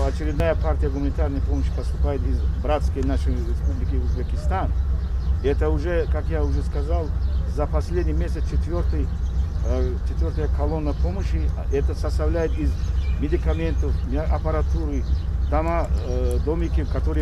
очередная партия гуманитарной помощи поступает из братской нашей республики Узбекистан. Это уже, как я уже сказал, за последний месяц четвертая колонна помощи. Это составляет из медикаментов, аппаратуры, дома, домики, которые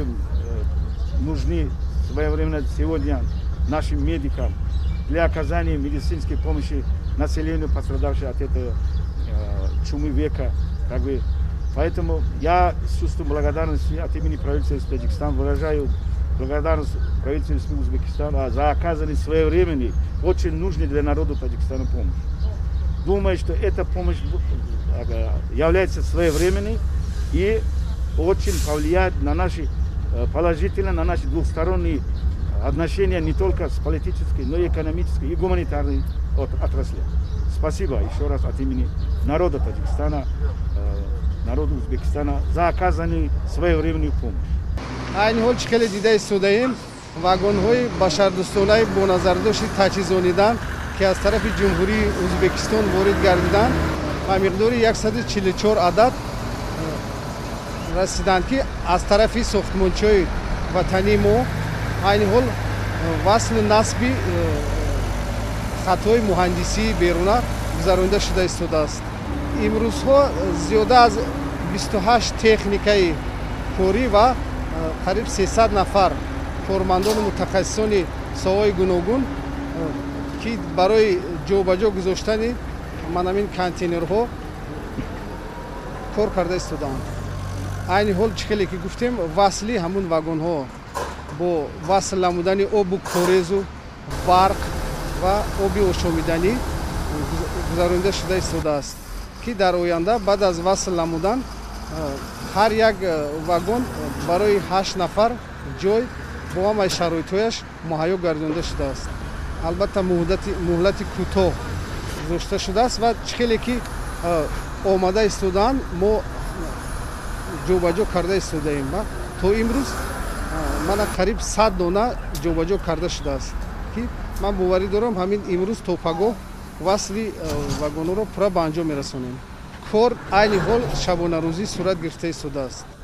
нужны своевременно сегодня нашим медикам для оказания медицинской помощи населению, пострадавшему от этого чумы века. Поэтому я с чувством благодарности от имени правительства Таджикистана выражаю благодарность правительству Республики Узбекистан за оказанную своевременной, очень нужной для народа Таджикистана помощь. Думаю, что эта помощь является своевременной и очень повлияет на наши положительно на наши двухсторонние отношения не только с политической, но и экономической и гуманитарной отрасли. Спасибо еще раз от имени народа Таджикистана, народа Узбекистана за оказанную своевременную помощь. Айни ҳол чӣ хеле дида истодаем вагонҳои башардӯстонаи бо назардошти таҷҳизонидан ки аз тарафи ҷумҳурии Узбекистон ворид гардиданд ба миқдори 144 адад расиданд ки аз тарафи сохтмончиҳои ватании мо айни ҳол васлу насби хатҳои муҳандисии беруна гузаронида шуда истодааст. имрӯзҳо зиёда аз 28 техникаи корӣ ва қариб 300 нафар кормандони мутахассисони соҳаҳои гуногун ки барои ҷобаҷо гузоштани манамин контейнерҳо кор карда истодаанд. айни ҳол чӣ хеле ки гуфтем васли ҳамун вагонҳо бо васл намудани обу корезу барқ ва оби ошомиданӣ гузаронида шуда истодааст ки дар оянда баъд аз васл намудан ҳар як вагон барои 8 нафар ҷой бо ҳамаи шароитҳояш муҳайё гардонида шудааст. албатта муҳлати кӯтоҳ гузошта шудааст ва чӣ хеле ки омада истодаанд мо ҷобаҷо карда истодаем. то имрӯз мана қариб 100 дона ҷобаҷо карда шудааст ки ман боварӣ дорам ҳамин имрӯз то пагоҳ васли вагонҳоро пурра ба анҷом мерасонем. кор айни ҳол шабонарӯзӣ сурат гирифта истодааст.